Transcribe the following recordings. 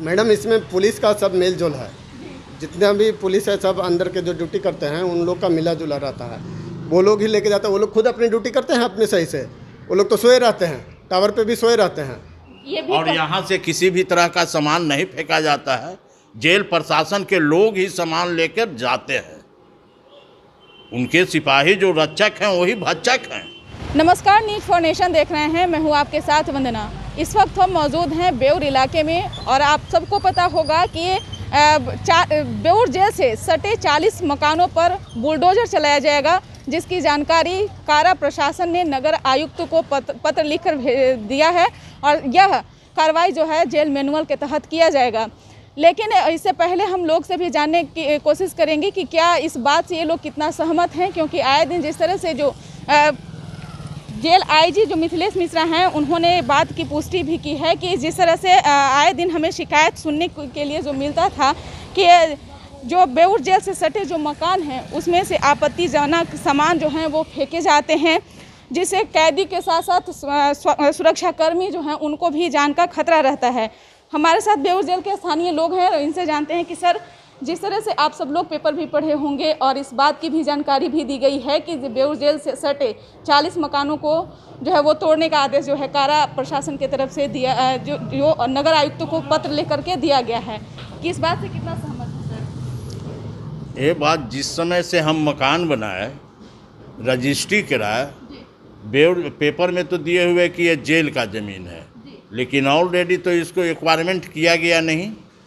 Madam इसमें police का सब मेल जोल है, जितना भी पुलिस है सब अंदर के जो ड्यूटी करते हैं उन लोग का मिला जुला रहता है। वो लोग ही लेके जाते हैं, वो लोग खुद अपनी ड्यूटी करते हैं अपने सही से। वो लोग तो सोए रहते हैं, टावर पे भी सोए रहते हैं। और यहाँ से किसी भी तरह का सामान नहीं फेंका जाता है। जेल प्रशासन के लोग ही सामान लेकर जाते हैं। उनके सिपाही जो रक्षक हैं वही भक्षक हैं। नमस्कार, न्यूज़ फॉर नेशन देख रहे हैं। मैं हूं आपके साथ वंदना। इस वक्त हम मौजूद हैं बेउर इलाके में और आप सबको पता होगा कि बेउर जेल से सटे 40 मकानों पर बुलडोजर चलाया जाएगा, जिसकी जानकारी कारा प्रशासन ने नगर आयुक्त को पत्र लिखकर दिया है और यह कार्रवाई जो है जेल मैनुअल के तहत किया जाएगा। लेकिन इससे पहले हम लोग से भी जानने की कोशिश करेंगे कि क्या इस बात से ये लोग कितना सहमत हैं, क्योंकि आए दिन जिस तरह से जो जेल आईजी जो मिथिलेश मिश्रा हैं उन्होंने बात की पुष्टि भी की है कि जिस तरह से आए दिन हमें शिकायत सुनने के लिए जो मिलता था कि जो बेउर जेल से सटे जो मकान हैं उसमें से आपत्तिजनक सामान जो हैं वो फेंके जाते हैं, जिससे कैदी के साथ साथ सुरक्षाकर्मी जो हैं उनको भी जान का खतरा रहता है। हमारे साथ बेउर जेल के स्थानीय लोग हैं और इनसे जानते हैं कि सर, जिस तरह से आप सब लोग पेपर भी पढ़े होंगे और इस बात की भी जानकारी भी दी गई है कि बेउर जेल से सटे 40 मकानों को जो है वो तोड़ने का आदेश जो है कारा प्रशासन की तरफ से दिया, जो नगर आयुक्त को पत्र लेकर के दिया गया है, कि इस बात से कितना सहमत है सर? ये बात जिस समय से हम मकान बनाए, रजिस्ट्री कराए, बेउर पेपर में तो दिए हुए कि ये जेल का ज़मीन है, लेकिन ऑलरेडी तो इसको एक्वायरमेंट किया गया नहीं।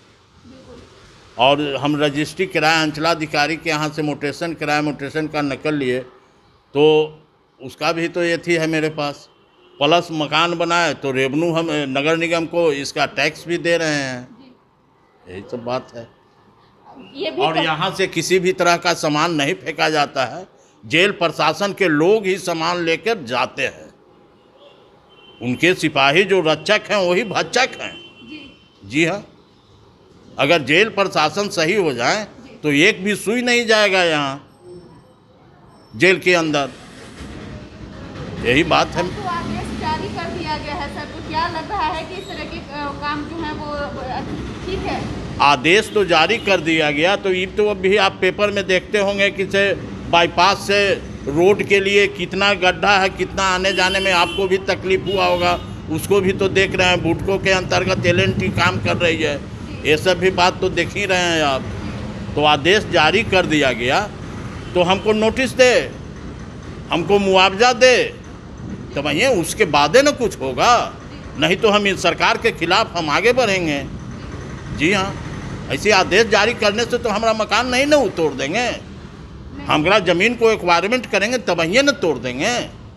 और हम रजिस्ट्री कराए, अंचलाधिकारी के यहाँ से मोटेशन कराए, मोटेशन का नकल लिए, तो उसका भी तो ये थी है मेरे पास। प्लस मकान बनाए तो रेवेन्यू हम नगर निगम को इसका टैक्स भी दे रहे हैं। यही तो बात है। और यहाँ से किसी भी तरह का सामान नहीं फेंका जाता है। जेल प्रशासन के लोग ही सामान लेकर जाते हैं। उनके सिपाही जो रक्षक हैं वही भक्षक हैं। जी हाँ, अगर जेल प्रशासन सही हो जाए तो एक भी सुई नहीं जाएगा यहाँ जेल के अंदर। यही बात है। तो आदेश जारी कर दिया गया है सर, तो क्या लग रहा है कि इस तरह के काम जो है वो ठीक है? आदेश तो जारी कर दिया गया, तो ये तो अभी आप पेपर में देखते होंगे कि से बाईपास से रोड के लिए कितना गड्ढा है, कितना आने जाने में आपको भी तकलीफ हुआ होगा, उसको भी तो देख रहे हैं। बुडको के अंतर्गत एल&टी काम कर रही है, ये सब भी बात तो देख ही रहे हैं आप। तो आदेश जारी कर दिया गया तो हमको नोटिस दे, हमको मुआवजा दे, तो भैया उसके बाद न कुछ होगा, नहीं तो हम इस सरकार के खिलाफ हम आगे बढ़ेंगे। जी हाँ, ऐसे आदेश जारी करने से तो हमारा मकान नहीं न तोड़ देंगे, हमारा ज़मीन को एक्वायरमेंट करेंगे तब भैया न तोड़ देंगे।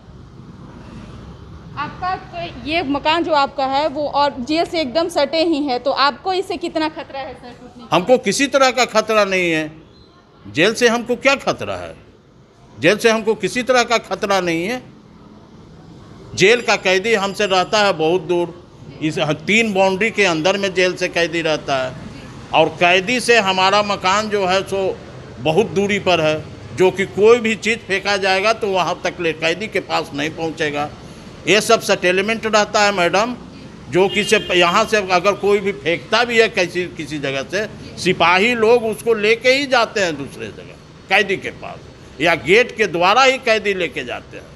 आपका तो ये मकान जो आपका है वो और जेल से एकदम सटे ही है, तो आपको इससे कितना खतरा है सर? हमको किसी तरह का खतरा नहीं है। जेल से हमको क्या खतरा है? जेल से हमको किसी तरह का खतरा नहीं है। जेल का कैदी हमसे रहता है बहुत दूर, इस 3 बाउंड्री के अंदर में जेल से कैदी रहता है, और कैदी से हमारा मकान जो है सो बहुत दूरी पर है, जो कि कोई भी चीज़ फेंका जाएगा तो वहाँ तक ले कैदी के पास नहीं पहुँचेगा। ये सब सेटलमेंट रहता है मैडम, जो कि से यहाँ से अगर कोई भी फेंकता भी है किसी जगह से, सिपाही लोग उसको लेके ही जाते हैं दूसरे जगह कैदी के पास, या गेट के द्वारा ही कैदी लेके जाते हैं।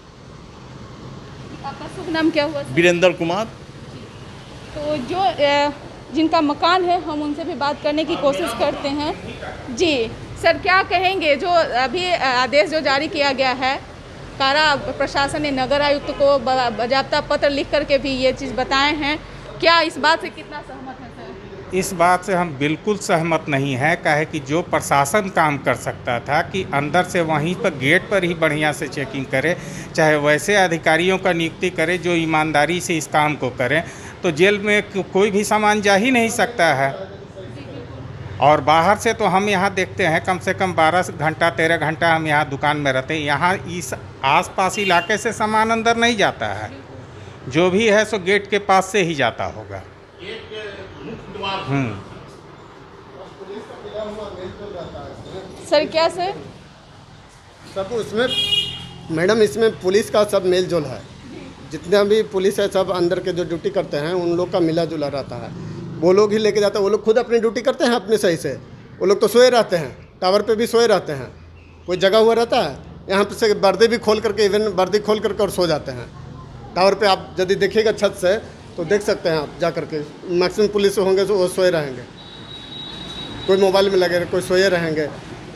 आपका शुभ नाम क्या हुआ? वीरेंद्र कुमार। तो जो जिनका मकान है हम उनसे भी बात करने की कोशिश करते हैं। जी सर, क्या कहेंगे जो अभी आदेश जो जारी किया गया है, कारा प्रशासन ने नगर आयुक्त को बाकायदा पत्र लिख करके भी ये चीज़ बताए हैं, क्या इस बात से कितना सहमत है सर? इस बात से हम बिल्कुल सहमत नहीं है। काहे कि जो प्रशासन काम कर सकता था कि अंदर से वहीं पर गेट पर ही बढ़िया से चेकिंग करे, चाहे वैसे अधिकारियों का नियुक्ति करे जो ईमानदारी से इस काम को करें, तो जेल में कोई भी सामान जा ही नहीं सकता है। और बाहर से तो हम यहाँ देखते हैं कम से कम 12 घंटा 13 घंटा हम यहाँ दुकान में रहते हैं। यहाँ इस आसपास इलाके से सामान अंदर नहीं जाता है, जो भी है सो गेट के पास से ही जाता होगा। सर क्या सर? सब उसमें मैडम इसमें पुलिस का सब मेल जोल है, जितना भी पुलिस है सब अंदर के जो ड्यूटी करते हैं उन लोग का मिला जुला रहता है। वो लोग ही लेके जाते हैं। वो लोग खुद अपनी ड्यूटी करते हैं अपने सही से। वो लोग तो सोए रहते हैं, टावर पे भी सोए रहते हैं, कोई जगह हुआ रहता है। यहाँ पे से वर्दी भी खोल करके, इवन वर्दी खोल करके और सो जाते हैं टावर पे। आप यदि देखिएगा छत से तो देख सकते हैं आप जा करके, मैक्सिमम पुलिस होंगे तो वो सोए रहेंगे, कोई मोबाइल में लगे, कोई सोए रहेंगे।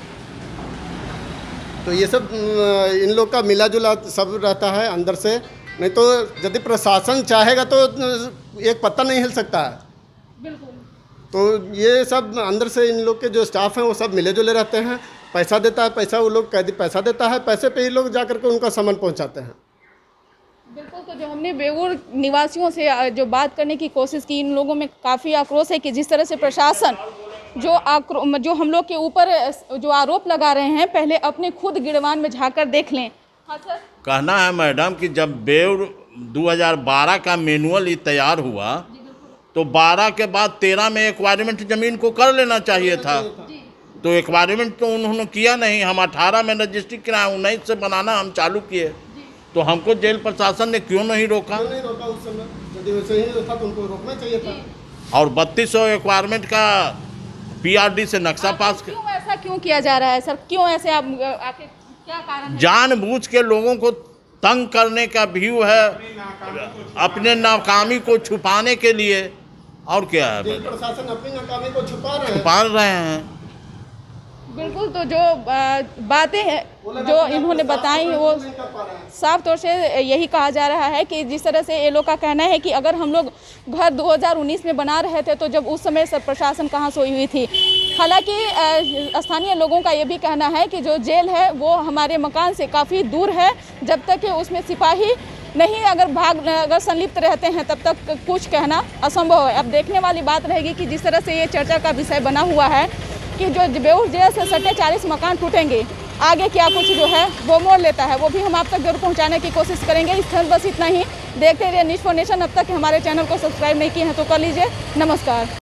तो ये सब इन लोग का मिला जुला सब रहता है अंदर से। नहीं तो यदि प्रशासन चाहेगा तो एक पत्ता नहीं हिल सकता है। बिल्कुल। तो ये सब अंदर से इन लोग के जो स्टाफ हैं वो सब मिले जुले रहते हैं। पैसा देता है, पैसा वो लोग कैदी पैसा देता है, पैसे पे ही लोग जा करके उनका सामान पहुंचाते हैं। बिल्कुल। तो जो हमने बेऊर निवासियों से जो बात करने की कोशिश की, इन लोगों में काफ़ी आक्रोश है कि जिस तरह से प्रशासन जो हम लोग के ऊपर जो आरोप लगा रहे हैं, पहले अपने खुद गिरवान में झाँक देख लें। हाँ सर। कहना है मैडम कि जब बेऊर 2012 का मैनुअल ही तैयार हुआ तो 12 के बाद 13 में एक्वायरमेंट ज़मीन को कर लेना चाहिए था। तो एक्वायरमेंट तो उन्होंने किया नहीं। हम 18 में रजिस्ट्री कराए, 19 से बनाना हम चालू किए। तो हमको जेल प्रशासन ने क्यों नहीं रोका? नहीं रोका उस समय, यदि वैसे ही था तो उनको रोकना चाहिए था। और 3200 एक्वायरमेंट का PRD से नक्शा पास क्यों ऐसा क्यों किया जा रहा है सर? क्यों ऐसे आप आखिर क्या कारण है? जानबूझ के लोगों को तंग करने का व्यू है, अपने नाकामी को छुपाने के लिए। और क्या है? प्रशासन अपनी नाकामी को छुपा रहे हैं। बिल्कुल। तो जो बातें हैं जो इन्होंने बताई वो साफ तौर से यही कहा जा रहा है कि जिस तरह से ये लोग का कहना है कि अगर हम लोग घर 2019 में बना रहे थे तो जब उस समय सब प्रशासन कहाँ सोई हुई थी। हालांकि स्थानीय लोगों का ये भी कहना है कि जो जेल है वो हमारे मकान से काफ़ी दूर है। जब तक कि उसमें सिपाही नहीं अगर संलिप्त रहते हैं तब तक कुछ कहना असंभव है। अब देखने वाली बात रहेगी कि जिस तरह से ये चर्चा का विषय बना हुआ है कि जो बेऊर जेल से सटे 40 मकान टूटेंगे, आगे क्या कुछ जो है वो मोड़ लेता है, वो भी हम आप तक जरूर पहुंचाने की कोशिश करेंगे। इस बस इतना ही। देखते रहिए न्यूज़4 नेशन। अब तक हमारे चैनल को सब्सक्राइब नहीं किए हैं तो कर लीजिए। नमस्कार।